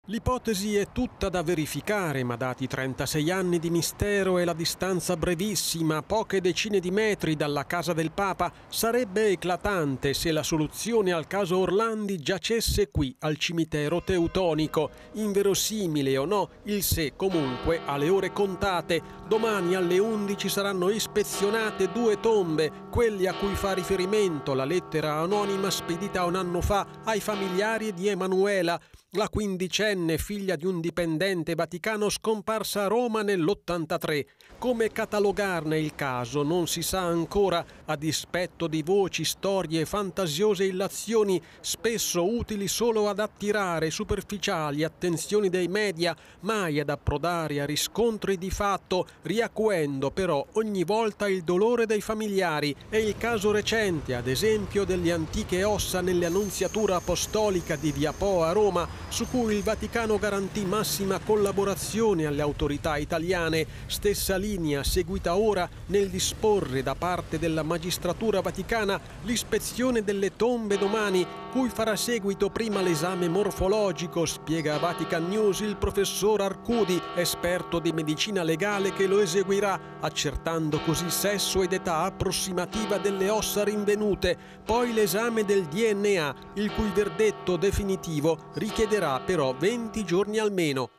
L'ipotesi è tutta da verificare, ma dati 36 anni di mistero e la distanza brevissima, poche decine di metri dalla casa del Papa, sarebbe eclatante se la soluzione al caso Orlandi giacesse qui al cimitero teutonico. Inverosimile o no, il se comunque ha le ore contate. Domani alle 11 saranno ispezionate 2 tombe, quelle a cui fa riferimento la lettera anonima spedita un anno fa ai familiari di Emanuela, la quindicenne figlia di un dipendente vaticano scomparsa a Roma nell'83. Come catalogarne il caso non si sa ancora, a dispetto di voci, storie, fantasiose illazioni, spesso utili solo ad attirare superficiali attenzioni dei media, mai ad approdare a riscontri di fatto, riacuendo però ogni volta il dolore dei familiari. È il caso recente, ad esempio, delle antiche ossa nelle Annunziatura Apostolica di Via Po a Roma, su cui il Vaticano garantì massima collaborazione alle autorità italiane, stessa linea seguita ora nel disporre da parte della magistratura vaticana l'ispezione delle tombe domani, cui farà seguito prima l'esame morfologico, spiega a Vatican News il professor Arcudi, esperto di medicina legale che lo eseguirà, accertando così sesso ed età approssimativa delle ossa rinvenute, poi l'esame del DNA, il cui verdetto definitivo richiederà però 20 giorni almeno.